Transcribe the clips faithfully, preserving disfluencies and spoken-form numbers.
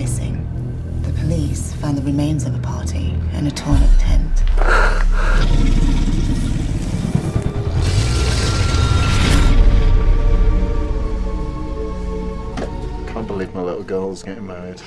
missing. The police found the remains of a party in a torn-up tent. Can't believe my little girl's getting married.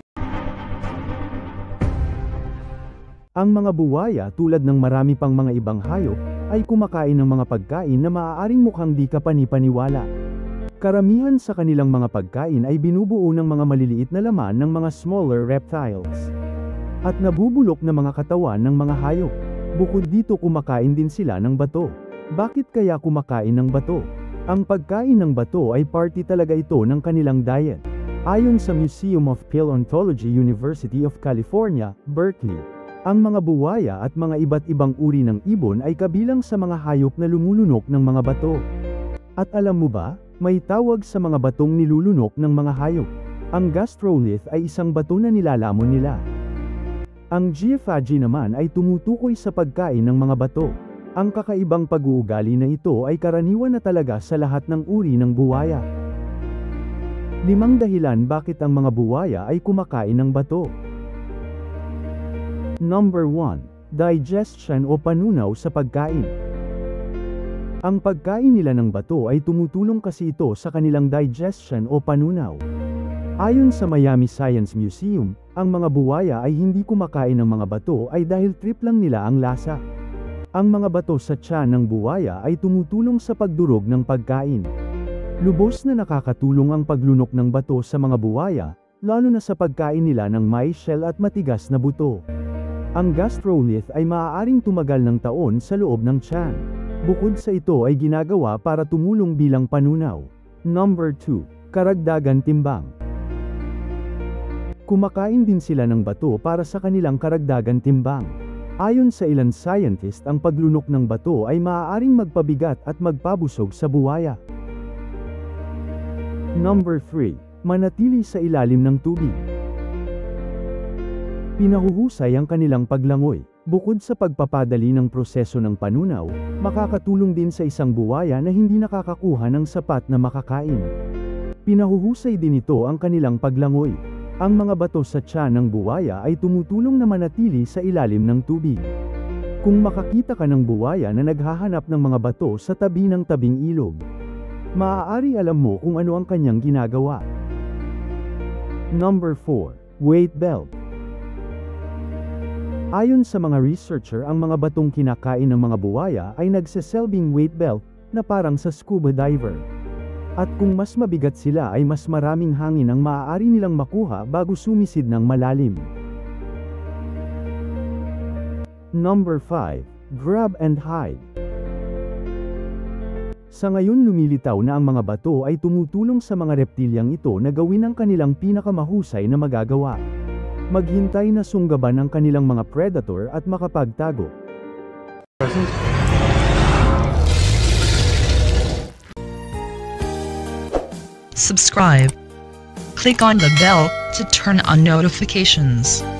Ang mga buwaya tulad ng marami pang mga ibang hayop ay kumakain ng mga pagkain na maaaring mukhang di kapani-paniwala. Karamihan sa kanilang mga pagkain ay binubuo ng mga maliliit na laman ng mga smaller reptiles at nabubulok na mga katawan ng mga hayop. Bukod dito, kumakain din sila ng bato. Bakit kaya kumakain ng bato? Ang pagkain ng bato ay parte talaga ito ng kanilang diet. Ayon sa Museum of Paleontology, University of California, Berkeley, ang mga buwaya at mga iba't ibang uri ng ibon ay kabilang sa mga hayop na lumulunok ng mga bato. At alam mo ba, may tawag sa mga batong nilulunok ng mga hayop. Ang gastrolith ay isang bato na nilalamon nila. Ang geophagy naman ay tumutukoy sa pagkain ng mga bato. Ang kakaibang pag-uugali na ito ay karaniwan na talaga sa lahat ng uri ng buwaya. Limang dahilan bakit ang mga buwaya ay kumakain ng bato. Number one. Digestion o panunaw sa pagkain. Ang pagkain nila ng bato ay tumutulong kasi ito sa kanilang digestion o panunaw. Ayon sa Miami Science Museum, ang mga buwaya ay hindi kumakain ng mga bato ay dahil trip lang nila ang lasa. Ang mga bato sa tiyan ng buwaya ay tumutulong sa pagdurog ng pagkain. Lubos na nakakatulong ang paglunok ng bato sa mga buwaya, lalo na sa pagkain nila ng may shell at matigas na buto. Ang gastrolith ay maaaring tumagal ng taon sa loob ng tiyan. Bukod sa ito ay ginagawa para tumulong bilang panunaw. Number two. Karagdagan timbang. Kumakain din sila ng bato para sa kanilang karagdagan timbang. Ayon sa ilang scientist, ang paglunok ng bato ay maaaring magpabigat at magpabusog sa buwaya. Number three. Manatili sa ilalim ng tubig. Pinahuhusay ang kanilang paglangoy. Bukod sa pagpapadali ng proseso ng panunaw, makakatulong din sa isang buwaya na hindi nakakakuha ng sapat na makakain. Pinahuhusay din ito ang kanilang paglangoy. Ang mga bato sa tiyan ng buwaya ay tumutulong na manatili sa ilalim ng tubig. Kung makakita ka ng buwaya na naghahanap ng mga bato sa tabi ng tabing ilog, maaari alam mo kung ano ang kanyang ginagawa. Number four. Weight belt. Ayon sa mga researcher, ang mga batong kinakain ng mga buwaya ay nagseselbing weight belt na parang sa scuba diver. At kung mas mabigat sila ay mas maraming hangin ang maaari nilang makuha bago sumisid ng malalim. Number five. Grab and hide. Sa ngayon, lumilitaw na ang mga bato ay tumutulong sa mga reptilyang ito na gawin ang kanilang pinakamahusay na magagawa. Maghintay na sunggaban ang kanilang mga predator at makapagtago. Subscribe. Click on the bell to turn on notifications.